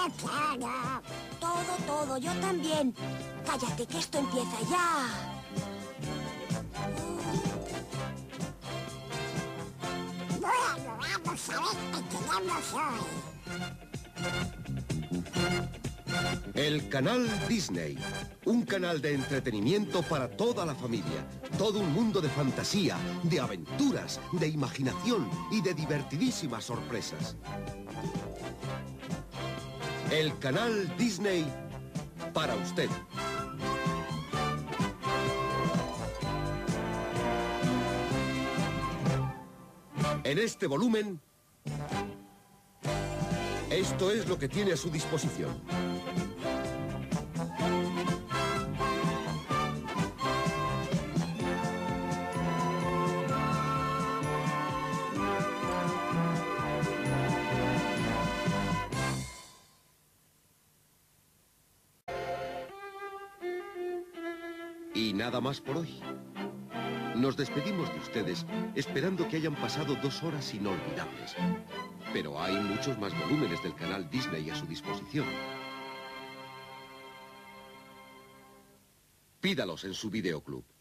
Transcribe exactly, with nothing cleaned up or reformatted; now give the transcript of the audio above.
claro. Todo, todo, yo también. Cállate, que esto empieza ya. Bueno, vamos a ver qué tenemos hoy. El canal Disney, un canal de entretenimiento para toda la familia. Todo un mundo de fantasía, de aventuras, de imaginación y de divertidísimas sorpresas. El canal Disney para usted. En este volumen, esto es lo que tiene a su disposición. Y nada más por hoy. Nos despedimos de ustedes esperando que hayan pasado dos horas inolvidables. Pero hay muchos más volúmenes del canal Disney a su disposición. Pídalos en su videoclub.